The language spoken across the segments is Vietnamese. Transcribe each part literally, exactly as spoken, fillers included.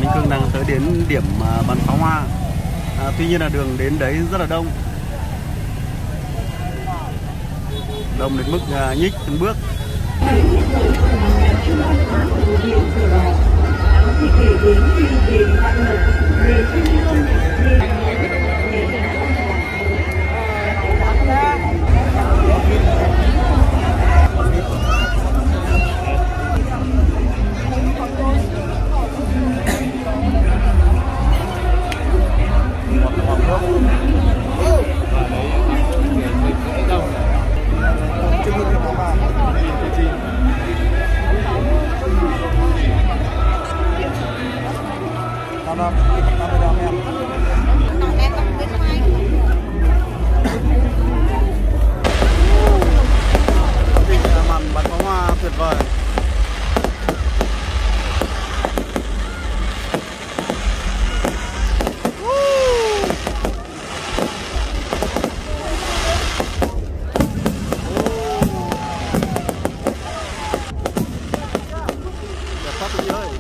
Minh Cương đang tới đến điểm bắn pháo hoa. À, tuy nhiên là đường đến đấy rất là đông, đông đến mức à, nhích từng bước. Màn bắn pháo hoa tuyệt vời. Đẹp quá tụi ơi.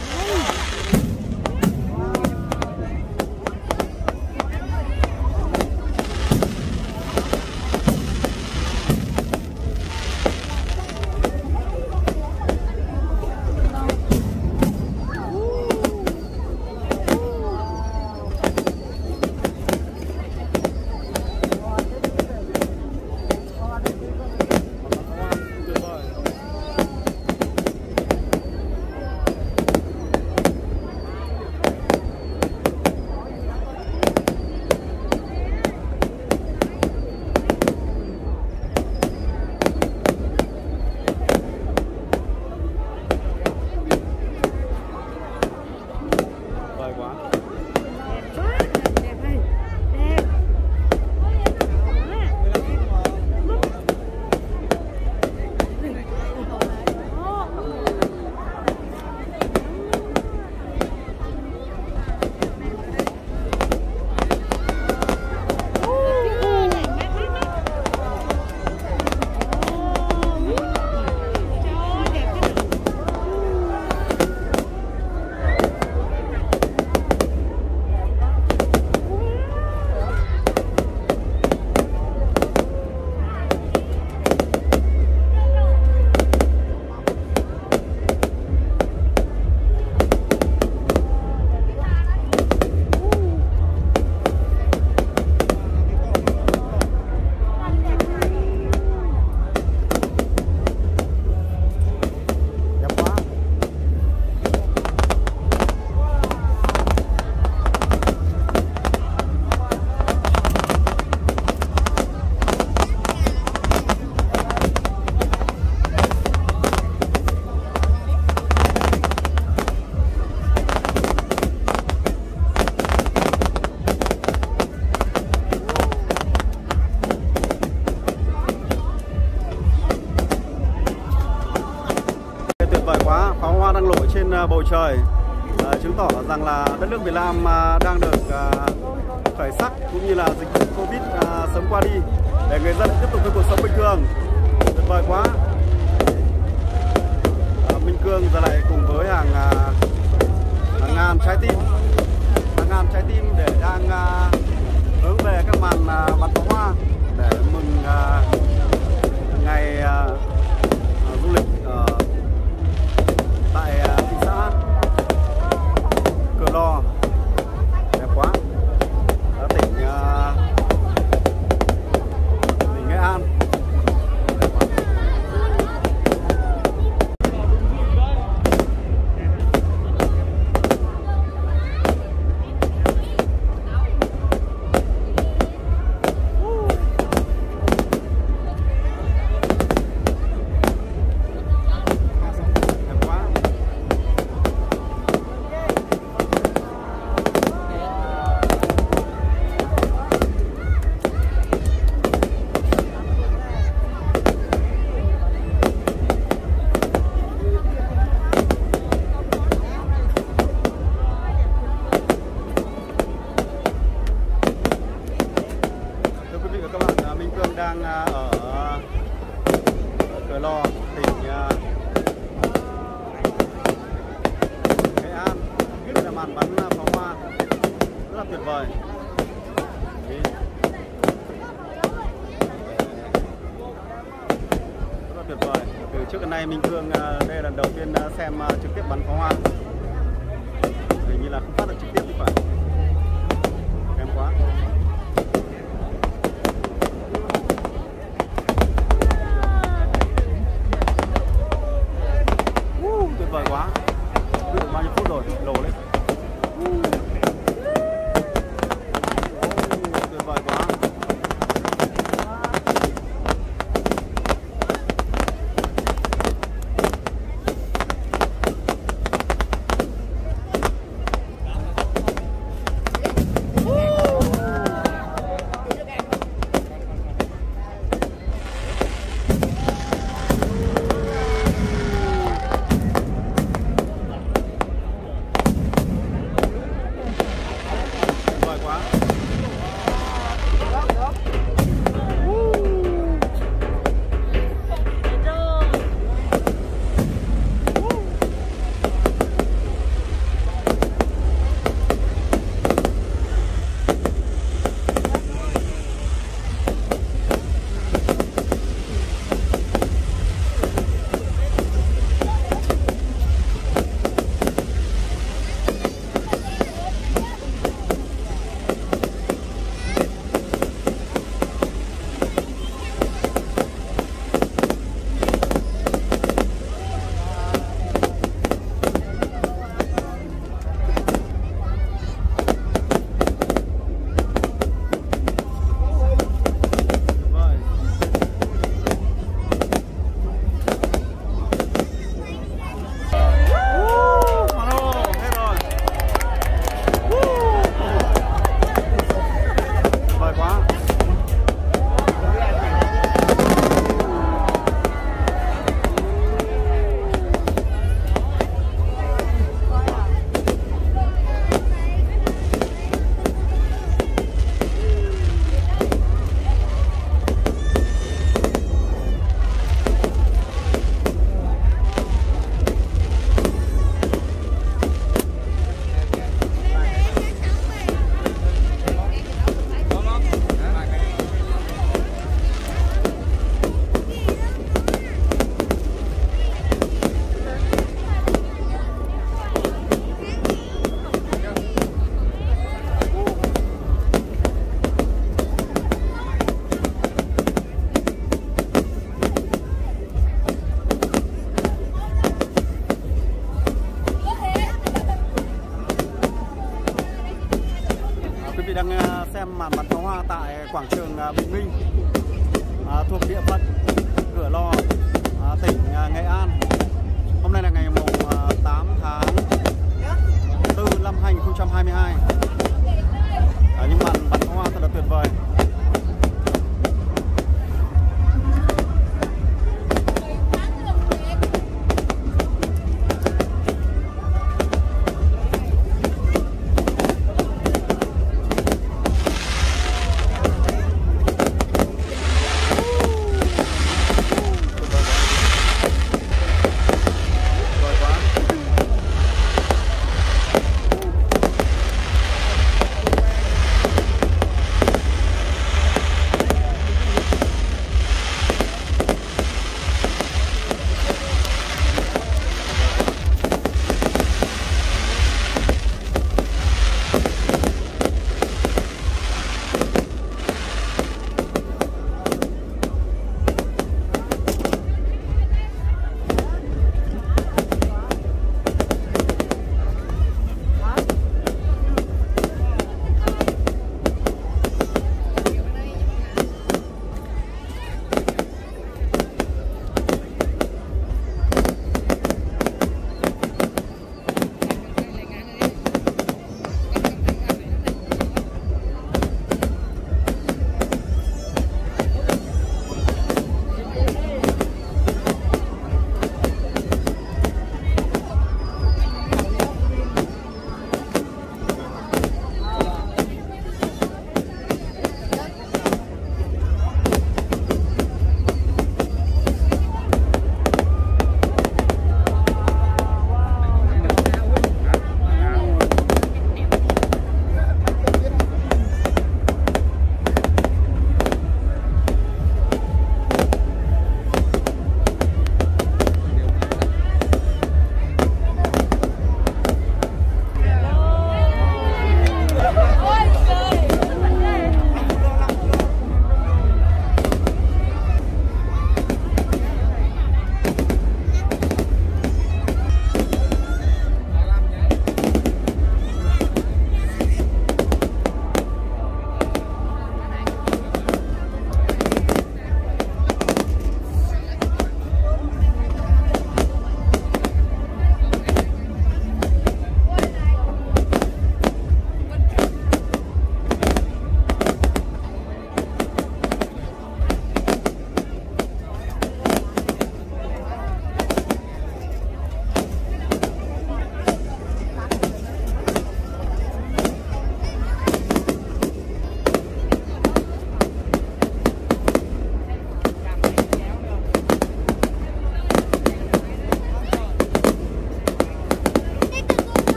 Pháo hoa đang nổ trên bầu trời, à, chứng tỏ rằng là đất nước Việt Nam à, đang được à, khởi sắc, cũng như là dịch bệnh Covid à, sớm qua đi để người dân tiếp tục với cuộc sống bình thường. Tuyệt vời quá. à, Minh Cương giờ lại cùng với hàng, à, hàng ngàn trái tim, hàng ngàn trái tim để đang à, hướng về các màn à, bắn pháo hoa để mừng à, ngày à, du lịch à, tại thị xã Cửa Lò. Đẹp quá. Ở tỉnh uh, tỉnh Nghệ An. Đẹp quá. màn bắn pháo hoa rất là tuyệt vời. Đấy. Rất là tuyệt vời. Từ trước đến nay Minh Phương đây là lần đầu tiên xem trực tiếp bắn pháo hoa. Hình như là không phát được trực tiếp thì phải. Kém quá. Uh, tuyệt vời quá. Biết được bao nhiêu phút rồi, lồ lên. Uh, tuyệt vời quá. Đang xem màn bắn pháo hoa tại quảng trường Bình Minh, à, thuộc địa phận Cửa Lò, à, tỉnh Nghệ An. Hôm nay là ngày mùng tám tháng tư năm hai nghìn không trăm hai mươi hai. À, những màn bắn pháo hoa thật là tuyệt vời.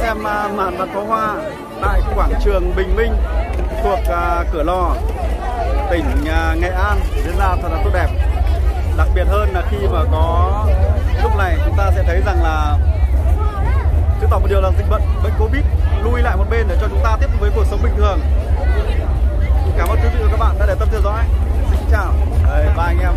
xem uh, màn bắn pháo hoa tại quảng trường Bình Minh thuộc uh, Cửa Lò, tỉnh uh, Nghệ An diễn ra thật là tốt đẹp. Đặc biệt hơn là khi mà có lúc này chúng ta sẽ thấy rằng là chứng tỏ một điều là dịch bệnh bệnh Covid lui lại một bên để cho chúng ta tiếp tục với cuộc sống bình thường. Cảm ơn quý vị và các bạn đã để tâm theo dõi. Xin chào. Đây, ba anh em.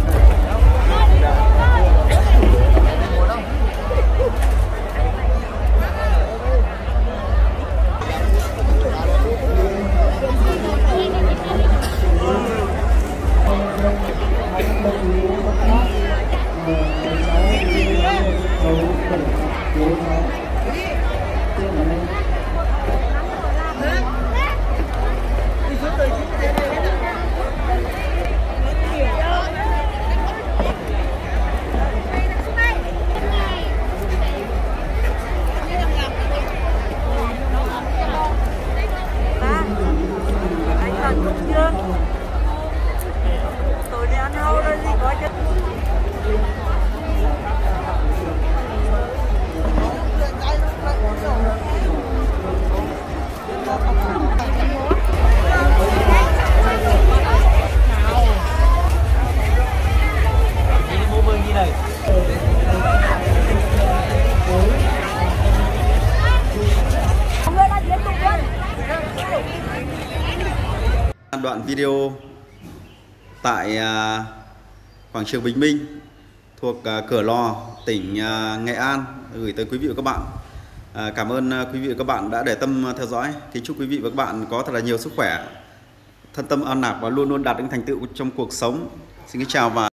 Đoạn video tại uh, quảng trường Bình Minh thuộc uh, Cửa Lò, tỉnh uh, Nghệ An gửi tới quý vị và các bạn. Uh, cảm ơn uh, quý vị và các bạn đã để tâm theo dõi. Kính chúc quý vị và các bạn có thật là nhiều sức khỏe, thân tâm an lạc và luôn luôn đạt những thành tựu trong cuộc sống. Xin kính chào và